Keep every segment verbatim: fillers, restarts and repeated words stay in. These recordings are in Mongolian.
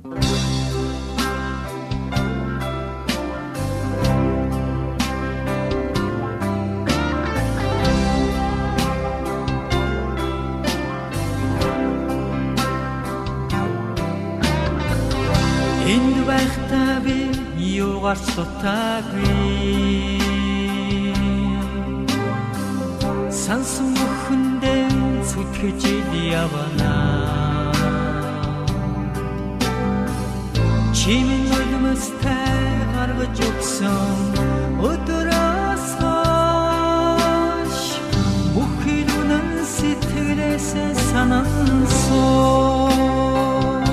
Энд байхдаа би юугаар сутаагүй сансан бүхэндээ зүтгэж явна чимийн нулимстай гаргаж өгсөн өдрөөс хойш бүхий үнэн сэтгэлээс санансуу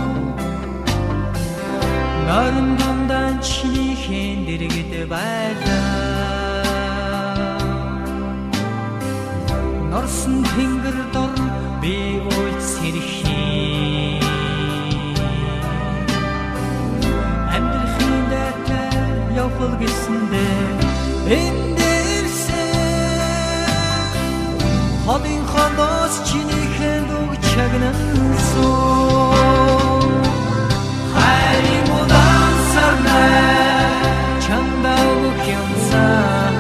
наран дундан чинийхэн дэргэд байлаа норсон тэнгэр дор би уйлж сэрхий амьдрахын дайтай явбал гэсэндээ эндэрсэн холын холоос чинийхэн дуг чагнансуу хайрын удаан сарнай чамда өгөх юмсан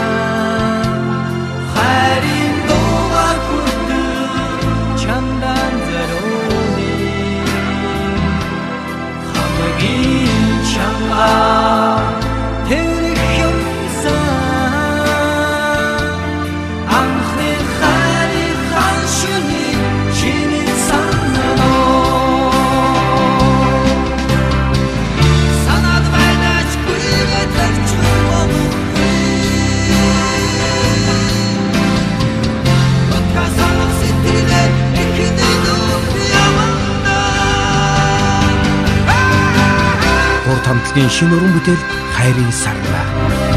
хайрын дуугаар хүртэл чамдан зориулъя хамгийн чамаа тэрх юмсан анхны хайрын хан шүний чиний санаа Урт хамтлагийн шинэ уран бүтээл хайрын сарнаа.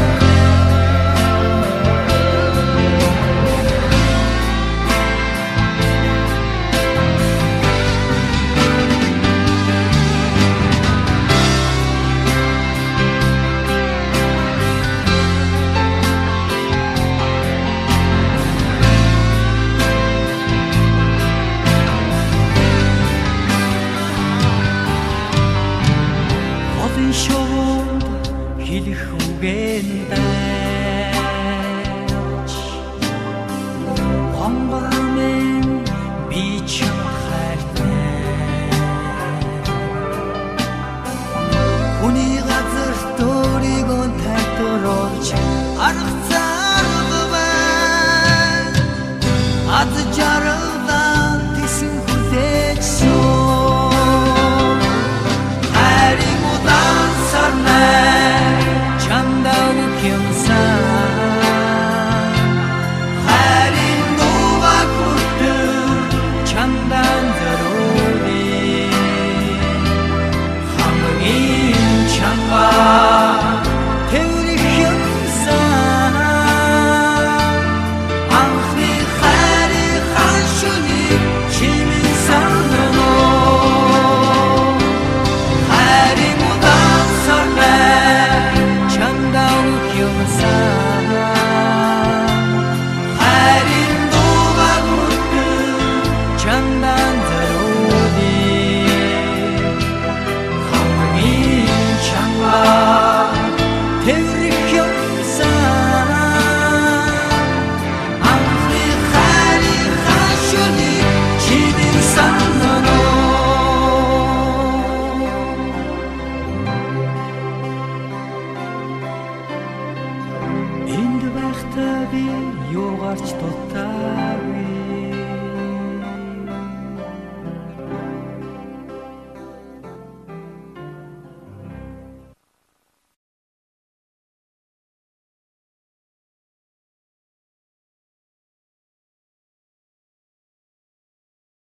шууд хэлэх үгэн дайч хонгормен би чамд хайртай хүний газар төрийгөө тайлбарлаж арга зарга байна аз жаргалан тэсэн хүлээж энд байхдаа би юугаарч дутаагүй